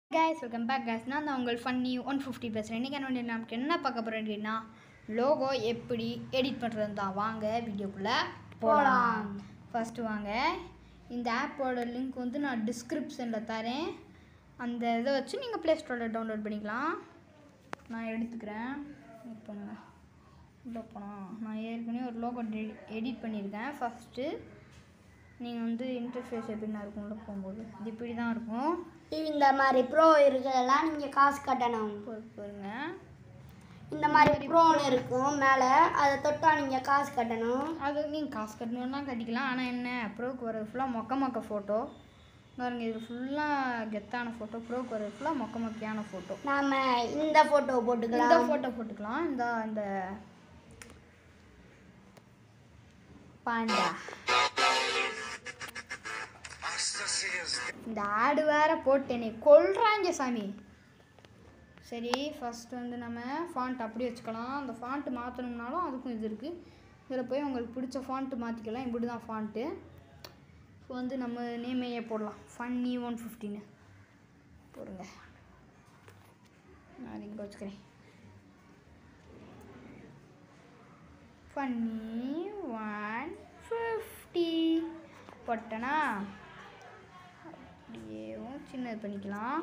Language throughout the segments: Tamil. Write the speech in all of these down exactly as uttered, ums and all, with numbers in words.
guys, welcome back guys. நான் தான் உங்கள் ஃபன்னி ஒன் ஃபிஃப்டி பேசுகிறேன். இன்றைக்கி என்ன நமக்கு என்ன பார்க்க போகிறேன் அப்படின்னா லோகோ எப்படி எடிட் பண்ணுறது தான். வாங்க வீடியோக்குள்ளே போகலாம். ஃபஸ்ட்டு வாங்க, இந்த ஆப்போட லிங்க் வந்து நான் டிஸ்கிரிப்ஷனில் தரேன். அந்த இதை வச்சு நீங்கள் ப்ளே ஸ்டோரில் டவுன்லோட் பண்ணிக்கலாம். நான் எடுத்துக்கிறேன். இப்போ உள்ளே போனால் நான் ஏற்கனவே ஒரு லோகோ எடிட் பண்ணியிருக்கேன். ஃபஸ்ட்டு நீங்கள் வந்து இன்டர்ஃபேஸ் எப்படின்னா இருக்கும் உள்ள போகும்போது இது இப்படி தான் இருக்கும். இந்த மாதிரி ப்ரோ இருக்கிறதெல்லாம் நீங்கள் காசு கட்டணும். பாருங்க, இந்த மாதிரி ப்ரோன்னு இருக்கும் மேலே, அதை தொட்டால் நீங்கள் காசு கட்டணும். அது நீங்கள் காசு கட்டணுன்னா கட்டிக்கலாம். ஆனால் என்ன, ப்ரோவுக்கு வர்றது ஃபுல்லாக மொக்க மொக்க ஃபோட்டோ பாருங்க. இது ஃபுல்லாக கெத்தான ஃபோட்டோ, ப்ரோவுக்கு வர்றது ஃபுல்லாக மொக்க மொக்கையான ஃபோட்டோ. நாம் இந்த ஃபோட்டோ போட்டுக்கலாம், இந்த ஃபோட்டோ போட்டுக்கலாம். இந்த இந்த பாண்டா இந்த ஆடு வேற போட்டு என்னை கொல்றாங்க சாமி. சரி, ஃபஸ்ட் வந்து நம்ம ஃபாண்ட் அப்படி வச்சுக்கலாம். அந்த ஃபாண்ட்டு மாற்றணும்னாலும் அதுக்கும் இது இருக்குது. இதில் போய் உங்களுக்கு பிடிச்ச ஃபாண்ட்டு மாற்றிக்கலாம். இப்படி தான் ஃபாண்ட்டு. இப்போ வந்து நம்ம நேமையே போடலாம், ஃபன்னி ஒன் ஃபிஃப்டின்னு போடுங்க. நான் இங்கே வச்சுக்கிறேன், ஃபன்னி ஒன் ஃபிஃப்டி போட்டேன்னா அப்படியேவும் சின்னது பண்ணிக்கலாம்.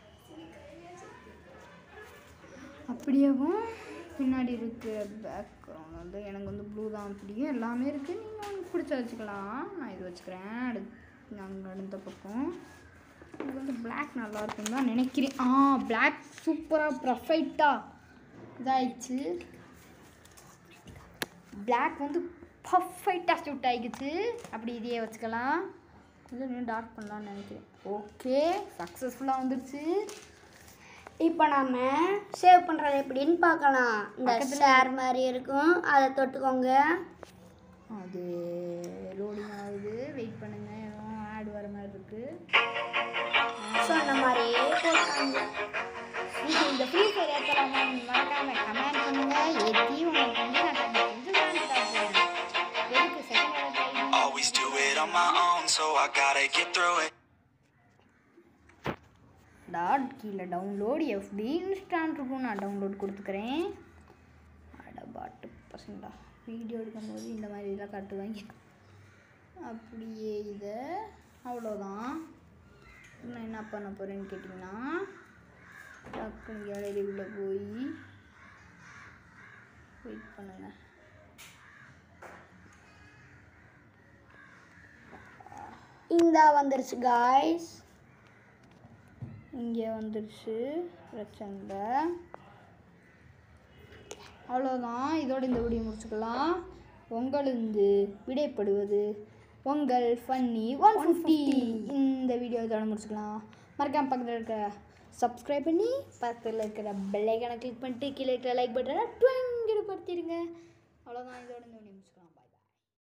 அப்படியேவும் பின்னாடி இருக்கிற பேக்ரவுண்ட் வந்து எனக்கு வந்து ப்ளூ தான் பிடிக்கும். எல்லாமே இருக்குது, நீங்கள் உங்களுக்கு பிடிச்ச வச்சுக்கலாம். நான் இது வச்சுக்கிறேன். அடுத்து நாங்கள் அடுத்த பக்கம் இது வந்து பிளாக் நல்லாயிருக்குன்னு தான் நினைக்கிறேன். ஆ, பிளாக் சூப்பராக ப்ரஃபைட்டாக இதாகிடுச்சு. பிளாக் வந்து பர்ஃபெக்டாக சூட் ஆகிடுச்சு. அப்படி இதையே வச்சுக்கலாம். இல்லை இன்னும் டார்க் பண்ணலான்னு நினைக்கிறேன். ஓகே, சக்ஸஸ்ஃபுல்லாக வந்துடுச்சு. இப்போ நம்ம சேவ் பண்ணுறது எப்படின்னு பார்க்கலாம். இந்த ஷேர் மாதிரி இருக்கும், அதை தொட்டுக்கோங்க. அது லோடிங் ஆகுது, வெயிட் பண்ணுங்கள். எதுவும் ஆட் வர மாதிரி இருக்குது. சொன்ன மாதிரியே போட்டாங்க. இந்த ஃப்ரீ ஃபயர் ஏற்றலாம் மறக்காம கமெண்ட் பண்ணுங்கள். ஏற்றி உங்களுக்கு வந்து நான் செஞ்சு எதுக்கு second always do it on my own, so I gotta get through it. Dot கீழே டவுன்லோட் எஃபி இன்ஸ்டான் இருக்கும். நான் டவுன்லோட் கொடுத்துக்கிறேன். அட பாட்டு பசங்களா, வீடியோ எடுக்கும்போது இந்த மாதிரி இதெல்லாம் காட்டுவாங்க. அப்படியே இதை அவ்வளோதான். நான் என்ன பண்ண போகிறேன்னு கேட்டிங்கன்னா, டக்குன்னு கேலரிக்குள்ளே போய் வெயிட் பண்ணுங்கள். இந்த வந்துருச்சு காய்ஸ், இங்கே வந்துருச்சு. பிரச்சனை இல்லை, அவ்வளோதான். இதோட இந்த வீடியோ முடிச்சுக்கலாம். உங்களிருந்து விடைப்படுவது உங்கள் ஃபன்னி ஒன் ஃபிஃப்டி. இந்த வீடியோ இதோட முடிச்சுக்கலாம். மறக்காம பக்கத்தில் இருக்க சப்ஸ்கிரைப் பண்ணி பக்கத்தில் இருக்கிற பெல் ஐக்கானை கிளிக் பண்ணிட்டு கீழே இருக்கிற லைக் பட்டனை ட்விங்கிடு படுத்திடுங்க. அவ்வளோதான், இதோட இந்த வீடியோ முடிச்சுக்கலாம்.